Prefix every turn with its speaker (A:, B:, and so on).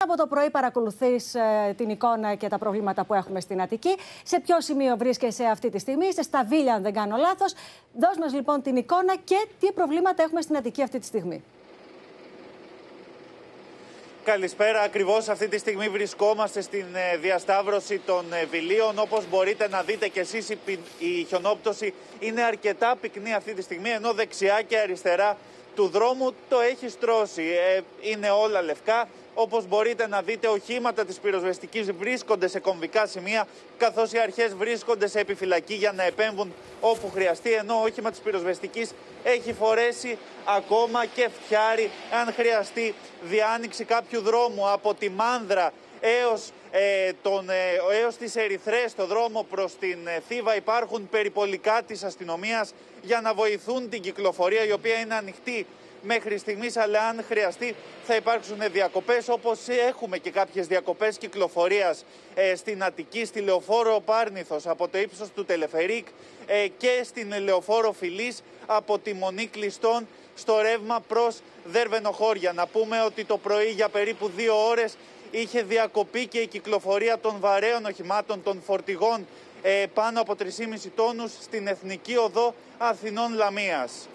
A: Από το πρωί παρακολουθείς την εικόνα και τα προβλήματα που έχουμε στην Αττική. Σε ποιο σημείο βρίσκεσαι αυτή τη στιγμή? Είστε στα Βίλια, αν δεν κάνω λάθος. Δώσ' μας λοιπόν την εικόνα και τι προβλήματα έχουμε στην Αττική αυτή τη στιγμή.
B: Καλησπέρα. Ακριβώς αυτή τη στιγμή βρισκόμαστε στην διασταύρωση των Βιλίων. Όπως μπορείτε να δείτε και εσείς, η χιονόπτωση είναι αρκετά πυκνή αυτή τη στιγμή, ενώ δεξιά και αριστερά του δρόμου το έχει στρώσει. Είναι όλα λευκά. Όπως μπορείτε να δείτε, οχήματα της πυροσβεστικής βρίσκονται σε κομβικά σημεία, καθώς οι αρχές βρίσκονται σε επιφυλακή για να επέμβουν όπου χρειαστεί, ενώ όχημα της πυροσβεστικής έχει φορέσει ακόμα και φτιάρι αν χρειαστεί διάνοιξη κάποιου δρόμου από τη Μάνδρα έως τις Ερυθρές, στο δρόμο προς την Θήβα. Υπάρχουν περιπολικά της αστυνομίας για να βοηθούν την κυκλοφορία, η οποία είναι ανοιχτή μέχρι στιγμής, αλλά αν χρειαστεί θα υπάρξουν διακοπές, όπως έχουμε και κάποιες διακοπές κυκλοφορίας στην Αττική, στη Λεωφόρο Πάρνηθος από το ύψος του Τελεφερίκ και στην Λεωφόρο Φιλής από τη Μονή Κλειστών στο ρεύμα προς Δέρβενο-Χώρια. Να πούμε ότι το πρωί για περίπου 2 ώρες είχε διακοπεί και η κυκλοφορία των βαρέων οχημάτων, των φορτηγών πάνω από 3,5 τόνους στην Εθνική Οδό Αθηνών Λαμίας.